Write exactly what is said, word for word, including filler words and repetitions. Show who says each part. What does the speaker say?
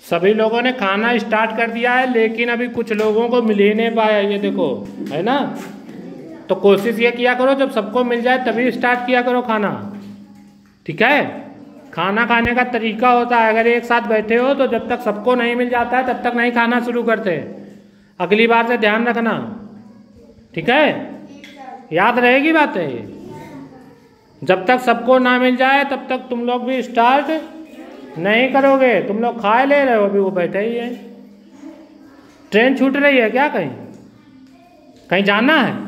Speaker 1: सभी लोगों ने खाना स्टार्ट कर दिया है, लेकिन अभी कुछ लोगों को मिल ही नहीं पाया। ये देखो, है ना। तो कोशिश ये किया करो, जब सबको मिल जाए तभी स्टार्ट किया करो खाना, ठीक है। खाना खाने का तरीका होता है, अगर एक साथ बैठे हो तो जब तक सबको नहीं मिल जाता है तब तक नहीं खाना शुरू करते। अगली बार से ध्यान रखना, ठीक है। याद रहेगी बातें। जब तक सबको ना मिल जाए तब तक तुम लोग भी स्टार्ट नहीं करोगे। तुम लोग खाए ले रहे हो, अभी वो बैठे ही है। ट्रेन छूट रही है क्या? कहीं कहीं जाना है?